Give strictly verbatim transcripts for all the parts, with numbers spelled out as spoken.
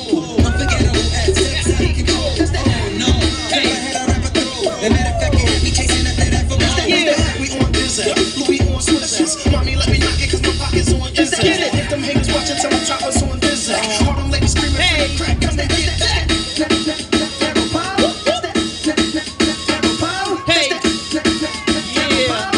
Unforgettable as sex I can go. Oh no, never had a rapper through. And matter of fact, you had me chasing after that for more. Yeah. We on dessert, Louis on Swizzers. Mommy, let me knock it, cause my pocket's on dessert. If them haters watching, tell them choppers on dessert. All them ladies screaming, Hey. crack, come and get that. Hey. Yeah.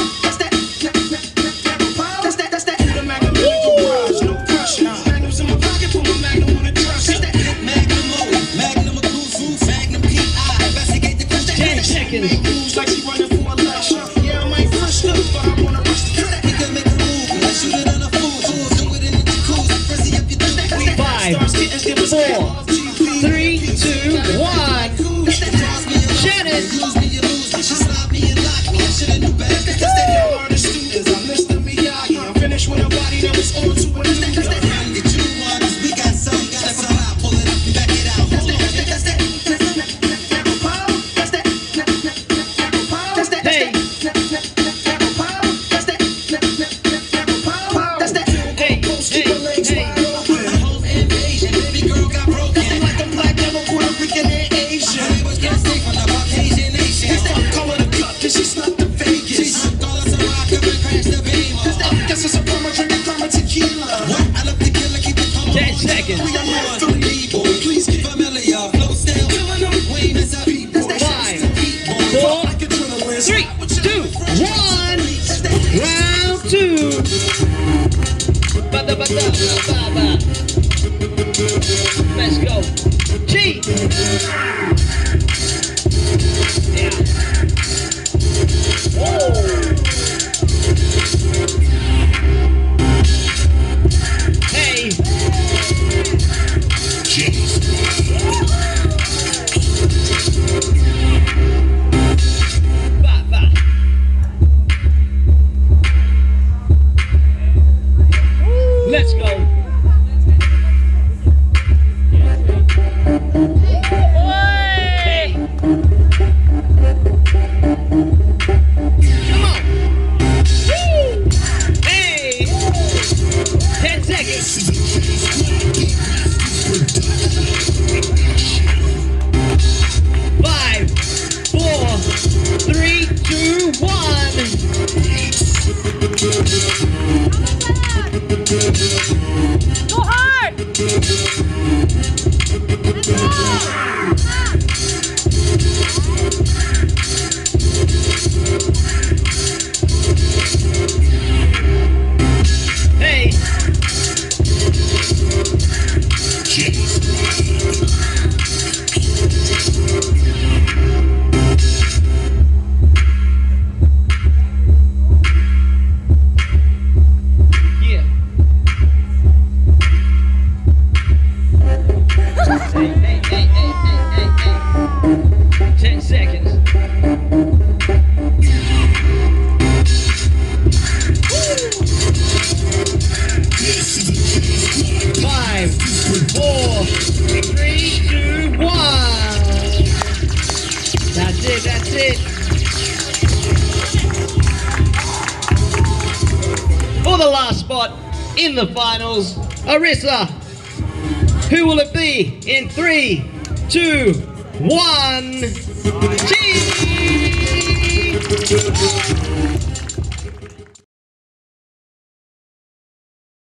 Ten seconds. Moves like she running for election. Yeah, I might fresh up, but I wanna rush the track. We can make a move, let's shoot it on a fool. Do it in the jacuzzi, pressy up your dick. Five, four, three, two, one. Shannon. Use me, you lose me. She slap me and lock me. I should've knew better. Cause that young artist students, I'm Mister Miyagi. I'm finished with a body that was on to a new level. Get you one, cause we got some, got some out. Pull it up and back it out. Hold on, that's that. Hey. Hey, hey, hey. Home invasion, baby girl got broken. Like a black devil, Puerto Rican and Asian. They was getting sick from the Caucasian nation. Call it a cut, cause she snuck to Vegas. She snuck all us a rock up and crashed the beamer. Guess it's a karma, drinking karma tequila. I love the killer, keep it calm. Ten seconds. We are not Philly people, please keep familiar. Flow still, killing them, we miss our people. Five, four, three, two, one. Round two. Ba-da, ba-da, ba-ba. Let's go. G. Yeah. Whoa. Hey. Ba, ba. Let's go. Hey. Come on. Woo. Hey. Ten seconds. Five, four, three, two, one. Go hard! Hey. Yeah. Hey, hey, hey, hey, hey, hey, hey. Ten seconds. Five, four, three, two, one. That's it, that's it. For the last spot in the finals, Arissa. Who will it be in three, two, one? Cheese!